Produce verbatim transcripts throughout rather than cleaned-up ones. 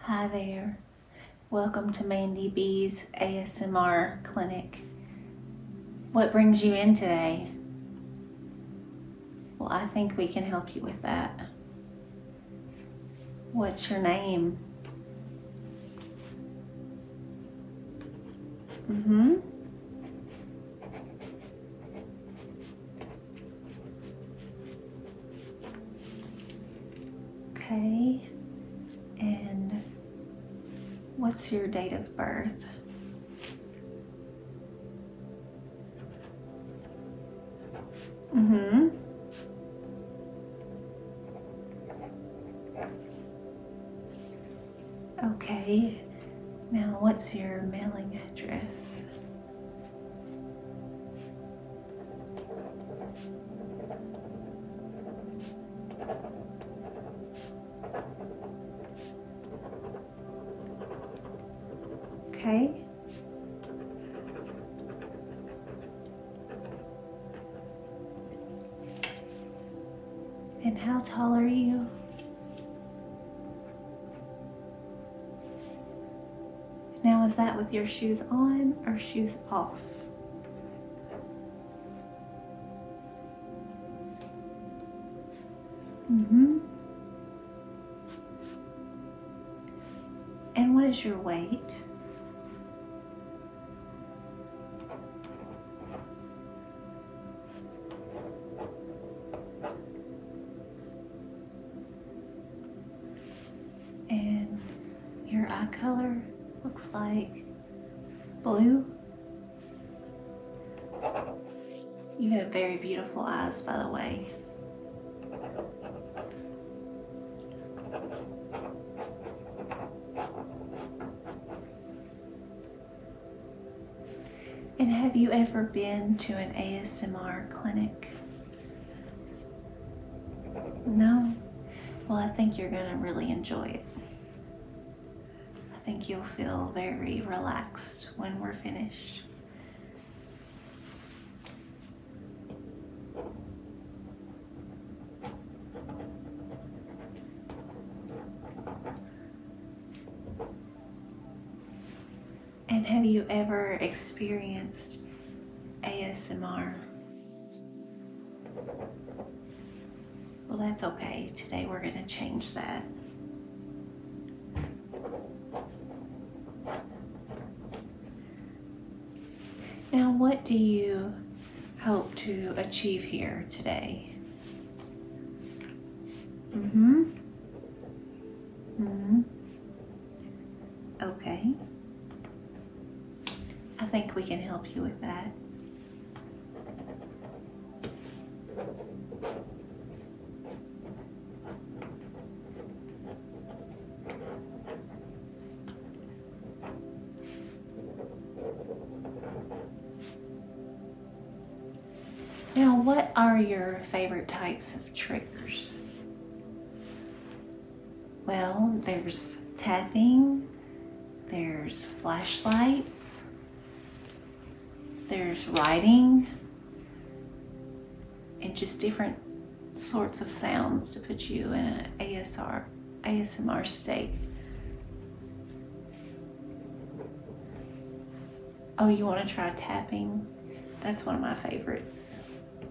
Hi there. Welcome to Mandy B's A S M R clinic. What brings you in today? Well, I think we can help you with that. What's your name? Mm-hmm. Okay. And what's your date of birth? Mm-hmm. Okay. Now, what's your mailing address? Okay. And how tall are you? Now, is that with your shoes on or shoes off? Mm-hmm. And what is your weight? And your eye color looks like blue. You have very beautiful eyes, by the way. And have you ever been to an A S M R clinic? No? Well, I think you're gonna really enjoy it. I think you'll feel very relaxed when we're finished. And have you ever experienced A S M R? Well, that's okay. Today we're going to change that. Now, what do you hope to achieve here today? Mm-hmm. Mm-hmm. Okay. I think we can help you with that. Now, what are your favorite types of triggers? Well, there's tapping, there's flashlights, there's writing, and just different sorts of sounds to put you in an A S M R state. Oh, you want to try tapping? That's one of my favorites.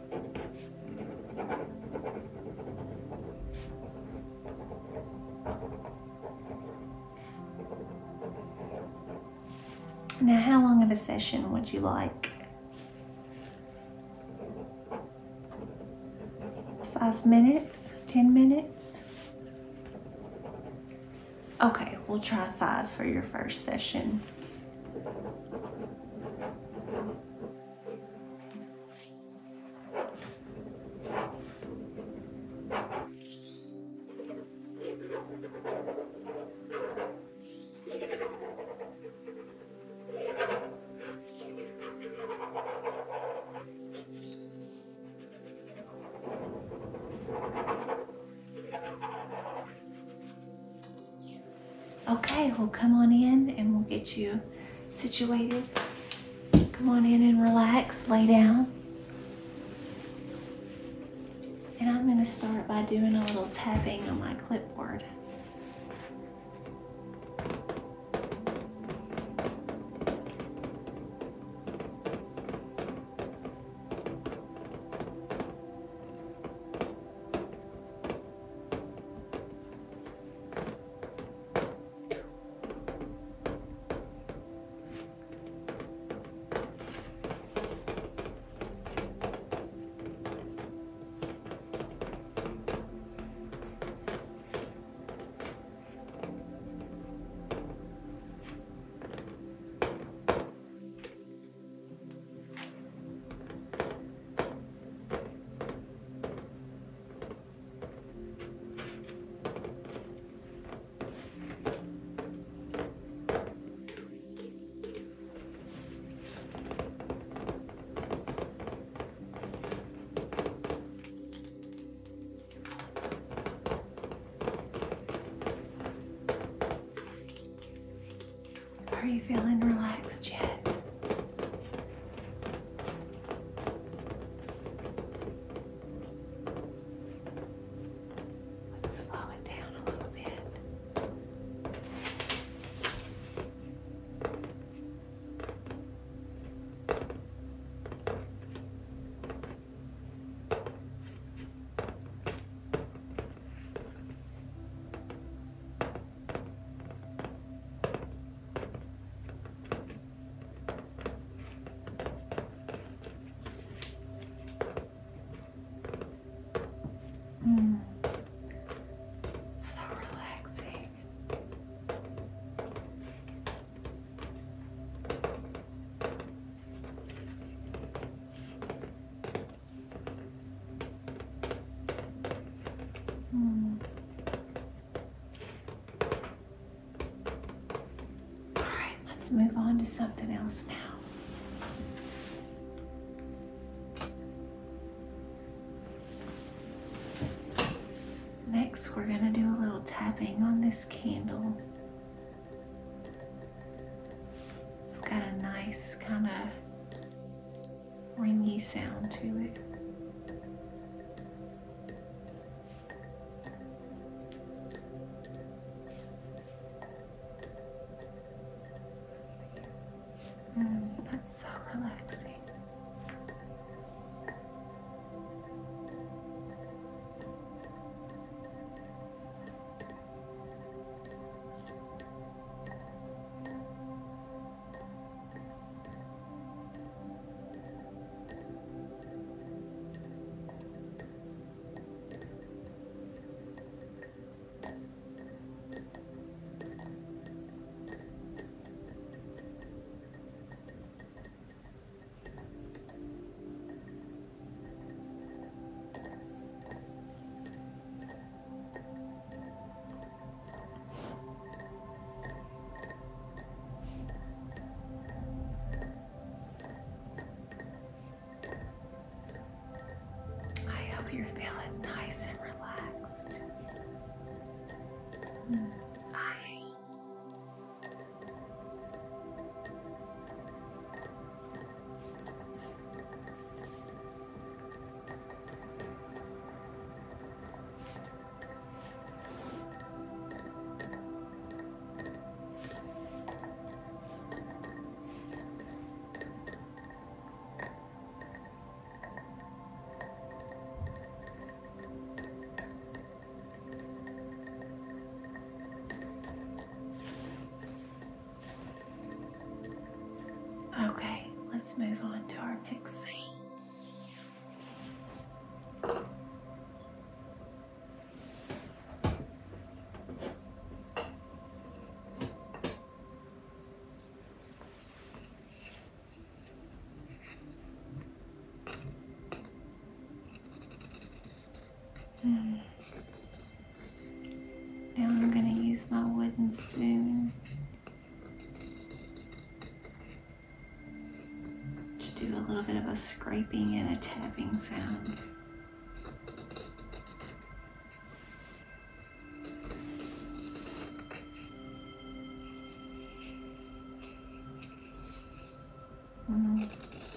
Now, how long of a session would you like? Five minutes? Ten minutes? Okay, we'll try five for your first session. Okay, well, come on in and we'll get you situated. Come on in and relax, lay down. And I'm going to start by doing a little tapping on my clipboard. Are you feeling relaxed yet? Let's slow it down a little bit. Mm. So relaxing. Mm. All right, let's move on to something else now. Next, we're going to do a little tapping on this candle. It's got a nice kind of ringy sound to it. Mm, that's so relaxing. I hope you're feeling nice and relaxed. Mm, I Okay, let's move on to our next scene. Mm. Now I'm going to use my wooden spoon to do a little bit of a scraping and a tapping sound. Mm.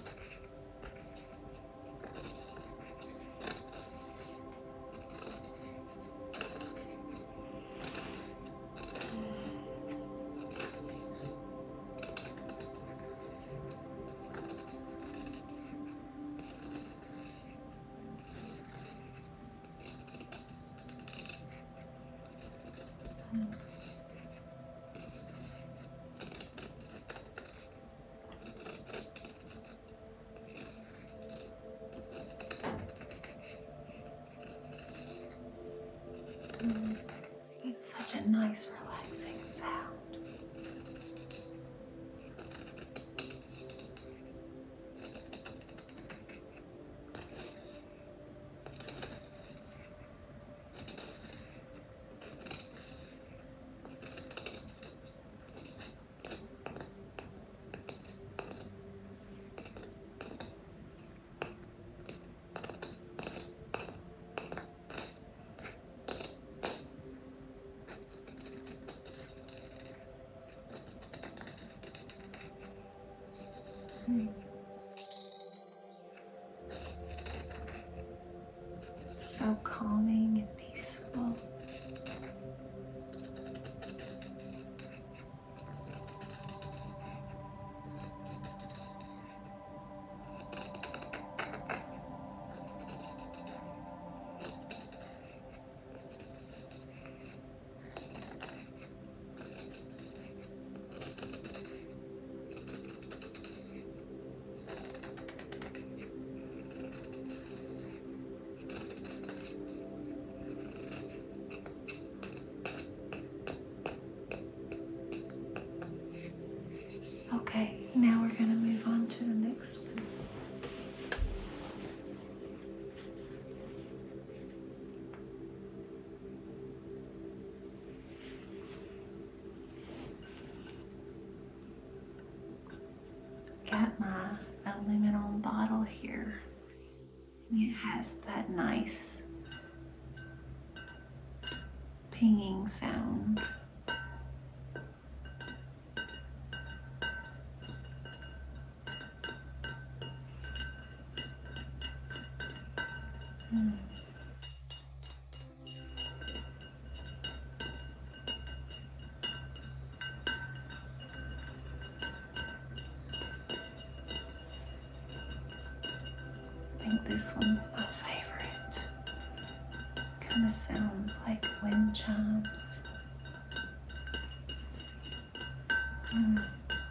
Mm. It's such a nice, relaxing sound. So calming and peaceful. Okay, now we're going to move on to the next one. Got my aluminum bottle here. It has that nice pinging sound. Mm. I think this one's my favorite. Kind of sounds like wind chimes. Mm.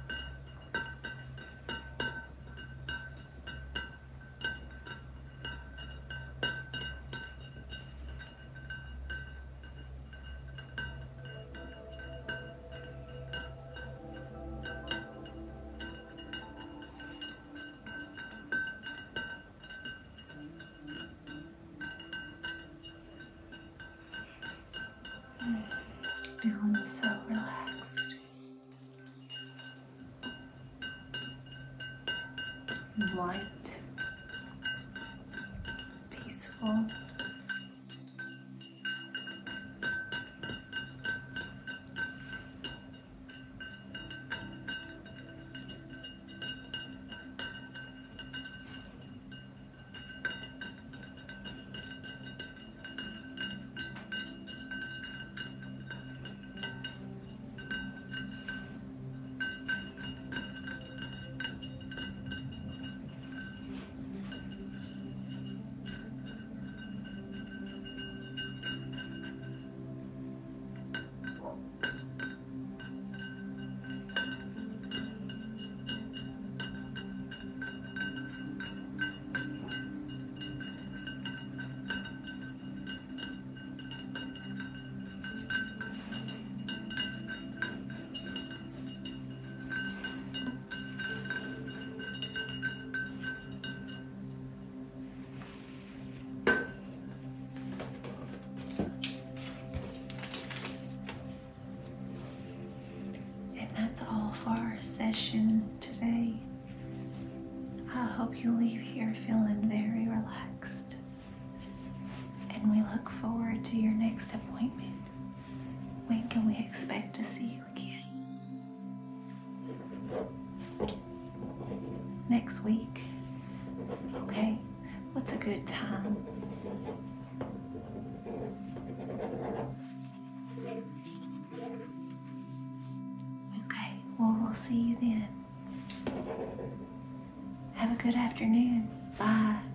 Feeling so relaxed, light, peaceful. That's all for our session today. I hope you leave here feeling very relaxed. And we look forward to your next appointment. When can we expect to see you again? Next week? Okay. What's a good time? Well, we'll see you then. Have a good afternoon. Bye.